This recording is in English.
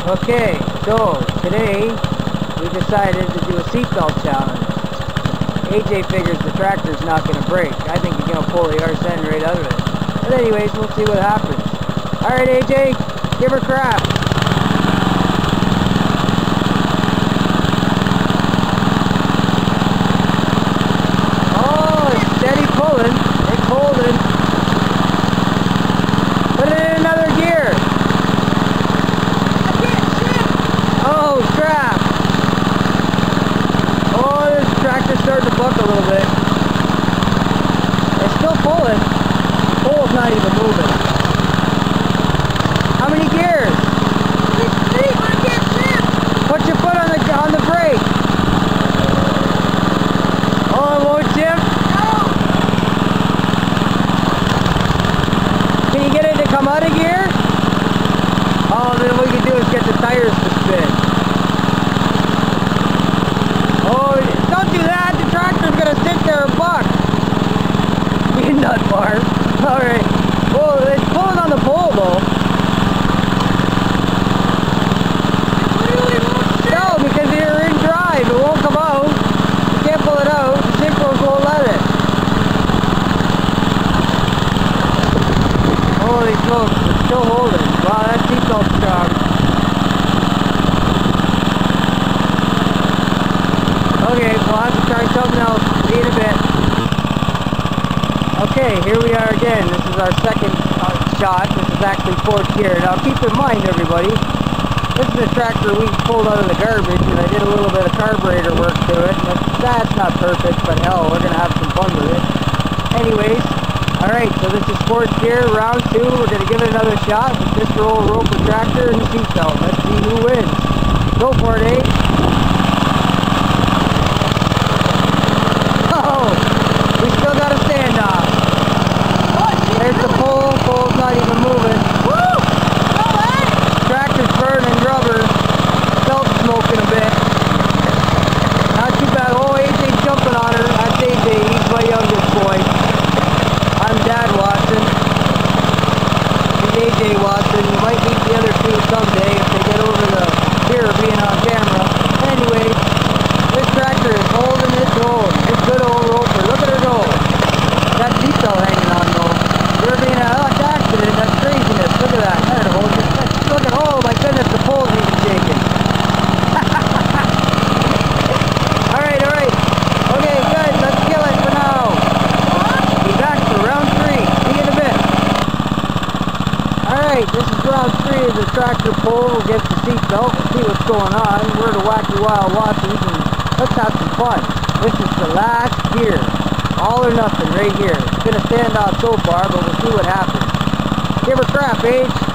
Okay, so today we decided to do a seatbelt challenge. AJ figures the tractor's not going to break. I think he's going to pull the arse end right out of it. But anyways, we'll see what happens. Alright AJ, give her crap. Oh, it's steady pulling. It's holding. Put it in another gear. Oh crap! Oh, this tractor's starting to buck a little bit. It's still pulling. The pole's not even moving. How many gears? Put your foot on the brake. Oh, it won't shift? No. Can you get it to come out of gear? Oh, then what we can do is get the tires to spin. Oh, don't do that! The tractor's gonna sit there and buck! You nut bar. Alright. Well, it's pulling on the pole though. No, because you're in drive. It won't come out. You can't pull it out. The synchros won't let it. Holy smokes, it's still holding. Wow, that seatbelt's strong. Okay, we'll have to try something else. See you in a bit. Okay, here we are again. This is our second shot. This is actually fourth gear. Now keep in mind, everybody, this is a tractor we pulled out of the garbage, and I did a little bit of carburetor work to it. And that's not perfect, but hell, we're going to have some fun with it. Anyways, alright, so this is fourth gear, round 2. We're going to give it another shot with this roper tractor and the seatbelt. Let's see who wins. Go for it, eh? Oh, we still got a standoff. There's the pole. Pole's not even moving. Woo! Tractor's burning rubber. Belt's smoking a bit. Not too bad. Oh, AJ's jumping on her. That's AJ. He's my youngest boy. I'm Dad Watson. He's AJ Watson. You might meet the other two someday if they get over the fear of being on camera. Anyway, this tractor is holding its own. It's good old roper. Look at her go. That seatbelt hanging on though. There being a accident. That's craziness. Look at that. There it holds it. Look at, oh my goodness, the pole's even shaking. Alright. Okay, good. Let's kill it for now. Be back for round 3. See you in a bit. Alright, this is round 3 of the tractor pole against the seatbelt. Let's see what's going on. We're the Wacky Wild Watsies, and let's have some fun. This is the last gear. All or nothing right here. It's been a standoff so far, but we'll see what happens. Give her crap, Paige.